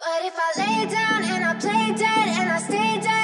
But if I lay down and I play dead and I stay dead